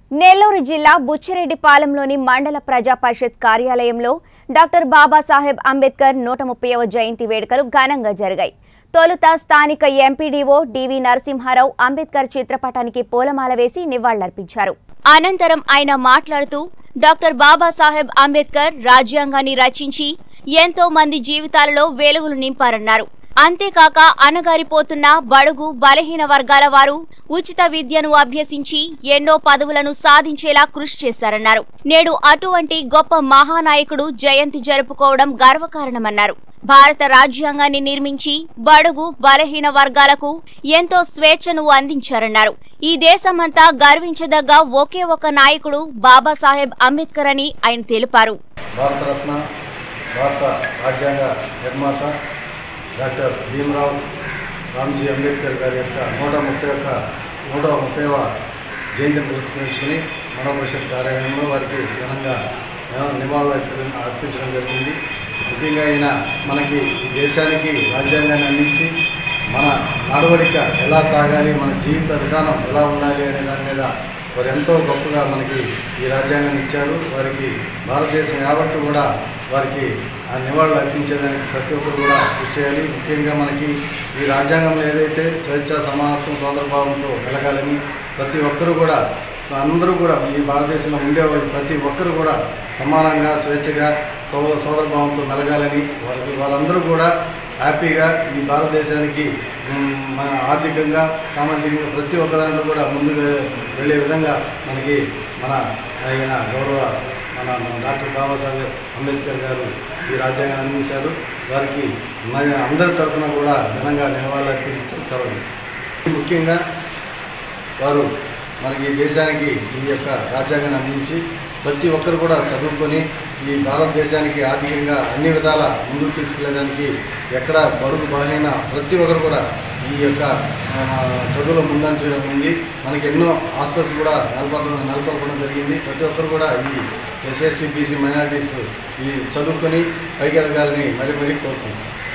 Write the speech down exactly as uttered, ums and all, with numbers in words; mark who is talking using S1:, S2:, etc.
S1: నెల్లూరు జిల్లా బుచ్చిరెడ్డిపాలెంలోని మండల ప్రజా పరిషత్ కార్యాలయంలో డాక్టర్ బాబాసాహెబ్ అంబేద్కర్ నూట ముప్పైవ జయంతి వేడుకలు ఘనంగా జరిగాయి. తొలుత స్థానిక ఎంపీడీఓ డివి నరసింహారావు అంబేద్కర్ చిత్రపటానికి పూలమాల వేసి నివాళులర్పించారు. అనంతరం ఆయన మాట్లాడుతూ డాక్టర్ బాబాసాహెబ్ అంబేద్కర్ రాజ్యాంగాన్ని రచించి ఎంతో మంది జీవితాలలో వెలుగులు నింపారన్నారు. అంతేకాక అణగారిపోతున్న బడుగు బలహీన వర్గాల వారు ఉచిత విద్యను అభ్యసించి ఎన్నో పదవులను సాధించేలా కృషి చేశారన్నారు. నేడు అటువంటి గొప్ప మహానాయకుడు జయంతి జరుపుకోవడం గర్వకారణమన్నారు. భారత రాజ్యాంగాన్ని నిర్మించి బడుగు బలహీన వర్గాలకు ఎంతో స్వేచ్ఛను అందించారన్నారు. ఈ దేశమంతా గర్వించదగ్గ ఒకే ఒక నాయకుడు బాబాసాహెబ్ అంబేద్కర్ అని ఆయన తెలిపారు.
S2: భారతరత్న భారత రాజ్యాంగ నిర్మాత డాక్టర్ భీమరావు రామ్జీ అంబేద్కర్ గారి యొక్క నూట ముప్పై యొక్క నూట ముప్పైవ జయంతిని పురస్కరించుకుని మండల పరిషత్ కార్యాలయంలో వారికి ఘనంగా నివాళులు అర్పించడం జరిగింది. ముఖ్యంగా ఆయన మనకి ఈ దేశానికి రాజ్యాంగాన్ని అందించి మన నడవడిక ఎలా సాగాలి, మన జీవిత విధానం ఎలా ఉండాలి అనే దాని మీద వారు ఎంతో గొప్పగా మనకి ఈ రాజ్యాంగాన్ని ఇచ్చారు. వారికి భారతదేశం యావత్తు కూడా వారికి ఆ నివాళులు అర్పించేదానికి ప్రతి ఒక్కరు కూడా కృషి చేయాలి. ముఖ్యంగా మనకి ఈ రాజ్యాంగంలో ఏదైతే స్వేచ్ఛ, సమానత్వం, సోదరభావంతో వెలగాలని ప్రతి ఒక్కరు కూడా అందరూ కూడా ఈ భారతదేశంలో ఉండేవాళ్ళు ప్రతి ఒక్కరు కూడా సమానంగా స్వేచ్ఛగా సో సోదరభావంతో మెలగాలని వారికి వాళ్ళందరూ కూడా హ్యాపీగా ఈ భారతదేశానికి మన ఆర్థికంగా సామాజికంగా ప్రతి ఒక్క దాంట్లో కూడా ముందుకు వెళ్ళే విధంగా మనకి మన ఆయన గౌరవ మన డాక్టర్ బాబాసాహెబ్ అంబేద్కర్ గారు ఈ రాజ్యాంగాన్ని అందించారు. వారికి మన అందరి తరఫున కూడా ఘనంగా నివాళులు అర్పిస్తూ సెలవు. ముఖ్యంగా వారు మనకి ఈ దేశానికి ఈ యొక్క రాజ్యాంగాన్ని అందించి ప్రతి ఒక్కరు కూడా చదువుకొని ఈ భారతదేశానికి ఆర్థికంగా అన్ని విధాల ముందుకు తీసుకెళ్లేదానికి ఎక్కడ బడుగు బలహీన ప్రతి ఒక్కరు కూడా ఈ యొక్క చదువులో ముందంచడం ఉంది. మనకి ఎన్నో హాస్టల్స్ కూడా నెలకొల్పడం నెలకొల్పడం జరిగింది. ప్రతి ఒక్కరు కూడా ఈ ఎస్సీ ఎస్టీ బీసీ మైనారిటీస్ ఈ చదువుకొని పైకి ఎదగాలని మరీ మరీ కోరుకుంటున్నాం.